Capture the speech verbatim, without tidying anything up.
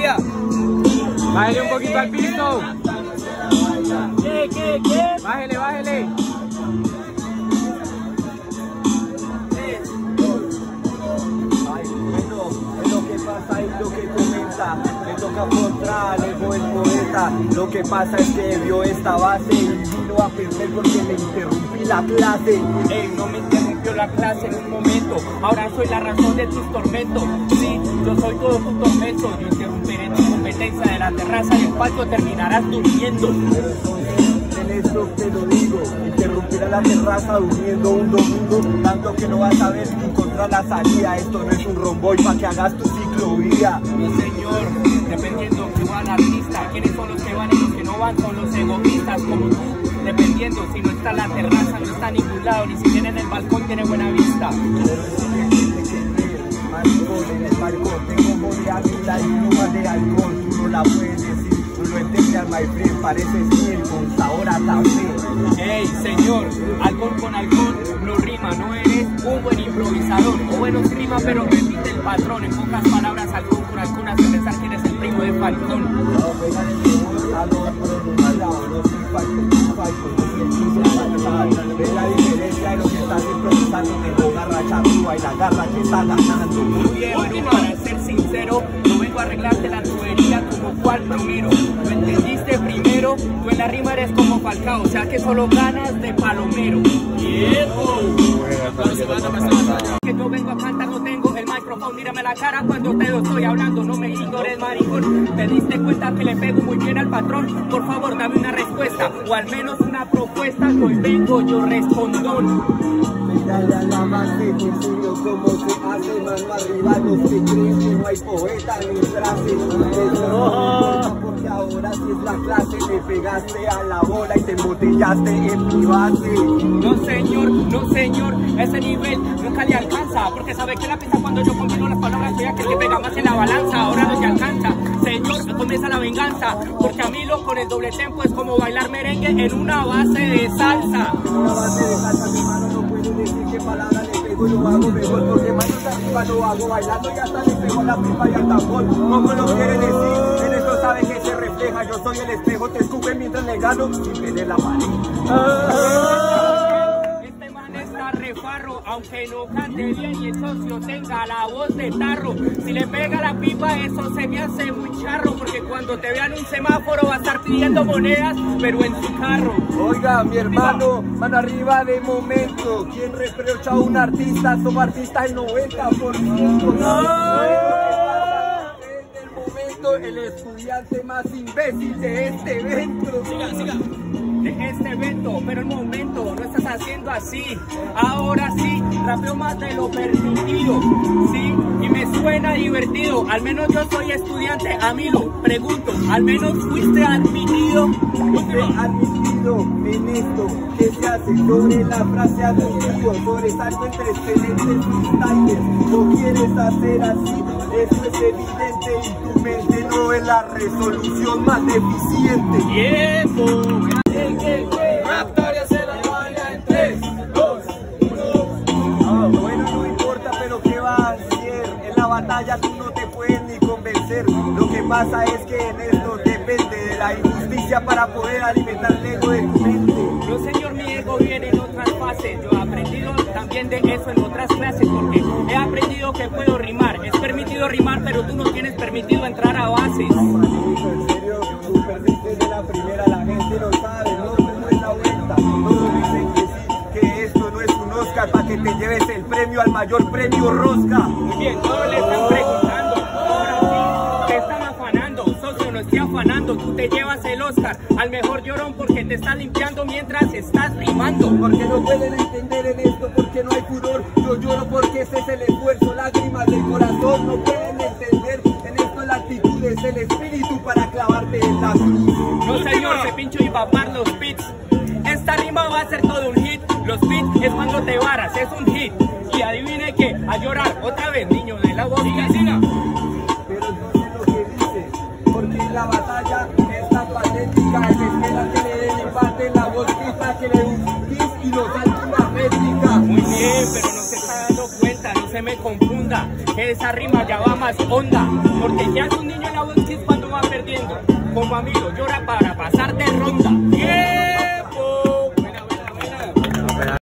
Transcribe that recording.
vaya. Bájele un poquito al piso. ¿Qué, qué, qué? Bájele, bájele. Pasa es lo que comenta, me toca contra Alejo el poeta. Lo que pasa es que vio esta base y vino a perder porque le interrumpí la clase. Ey, no me interrumpió la clase en un momento, ahora soy la razón de tus tormentos. Sí, yo soy todo tu tormento, yo interrumpiré tu competencia de la terraza y el patio terminarás durmiendo. Pero entonces, en esto te lo digo, interrumpirá la terraza durmiendo un domingo, tanto que no vas a ver encontrar la salida. Esto no es un romboy pa' que hagas tu ciclovía. No señor, dependiendo que va el artista, quiénes son los que van y los que no van, son los egoístas como tú. Dependiendo, si no está la terraza, no está a ningún lado, ni si tiene en el balcón, tiene buena vista. Maricón, en el balcón tengo voz de águila y pluma de halcón. Tú no la puedes decir, tú no entiendes, my friend. Pareces miel con sabor a café. Ey, señor, halcón con halcón no rima, no eres un buen improvisador. O bueno, sí rima, pero repite el patrón. En pocas palabras, halcón con halcón hace pensar que eres el primo de Falcón. No, venga, a lo pronunciado, no soy Falcón, Falcón, no soy Falcón. Ve la diferencia de lo que estás improvisando entre la garra charrúa y la garra que está ganando. Muy bien, bueno, para ser sincero, no vengo a arreglarte la tubería como cual plomero. ¿Lo entendiste primero? Tú en la rima eres como Falcao, o sea que solo ganas de palomero. ¡Viejo! Que yo vengo a cantar, no tengo el micrófono, mírame la cara cuando te lo estoy hablando, no me ignores, maricón. ¿Te diste cuenta que le pego muy bien al patrón? Por favor, dame una respuesta, o al menos una propuesta, que hoy vengo yo respondón. Dale a la base, te enseño cómo se hace, mano arriba, no se creen que no hay poeta ni frase. No, porque ahora sí es la clase, le pegaste a la bola y te embotellaste en mi base. No señor, no señor, ese nivel nunca le alcanza, porque sabe que la pista cuando yo combino las palabras soy aquel que pega más en la balanza, ahora no te alcanza. Señor, comienza la venganza, porque a mí lo con el doble tempo es como bailar merengue en una base de salsa. En una base de salsa, mi mano no puede decir qué palabra le pego, yo hago mejor, porque manos arriba lo hago bailando y hasta le pego la pipa y al tambor. ¿Cómo lo quiere decir? En esto sabe que se refleja, yo soy el espejo, te escupe mientras le gano sin perder la pared. Este man está refarro, aunque no cante bien y el socio tenga la voz de tarro. Si le pega la pipa, eso se me hace muy charro, porque cuando te vean un semáforo va a estar pidiendo monedas, pero en su carro. Oiga, mi hermano, mano arriba de momento. ¿Quién reprocha a un artista? Somos artistas el noventa por ciento. No. En el momento, el estudiante más imbécil de este evento. Siga, siga. De este evento, pero el momento no estás haciendo así. Ahora sí, rapeo más de lo permitido, sí, y me suena divertido. Al menos yo soy estudiante, a mí lo pregunto, al menos fuiste admitido. Fuiste admitido en esto que se hace sobre la frase admitido, sobresalto entre excelentes freestyles. No quieres hacer así, eso es evidente, y tu mente no es la resolución más deficiente. Y eso, Raptoria se la baila en tres, dos, uno. Bueno, no importa, pero ¿qué va a hacer? En la batalla tú no te puedes ni convencer. Lo que pasa es que en esto depende de la injusticia para poder alimentar el ego de tu mente. No señor, mi ego viene en otras fases. Yo he aprendido también de eso en otras clases, porque he aprendido que puedo rimar. Es permitido rimar, pero tú no tienes permitido entrar a bases. En serio, tú perdiste de la primera, la gente lo sabe, no cómo es la vuelta. Todos dicen que sí, que esto no es un Oscar para que te lleves el premio al mayor premio Rosca. Muy bien, todos le están preguntando, ahora sí, te están afanando, socio, no estoy afanando, tú te llevas el Oscar al mejor llorón porque te estás limpiando mientras estás rimando. Porque no pueden entender en esto, porque no hay furor, yo lloro porque ese es el esfuerzo, lágrimas del corazón, no pueden entender en esto la actitud es el espíritu para clavarte en la cruz. No señor, se pincho y papar los beats. Esta rima va a ser todo un hit. Los beats es cuando te varas, es un hit. Y adivine que, a llorar otra vez, niño de la voz. Siga, siga. Pero dice lo que dice, porque en la batalla es tan patética. Se espera que le den empate, la voz pita que le dé un kiss y nos salte una métrica. Muy bien, pero no se está dando cuenta, no se mete confunda, que esa rima ya va más honda, porque ya es un niño en la voz que es cuando va perdiendo, como amigo llora para pasar de ronda.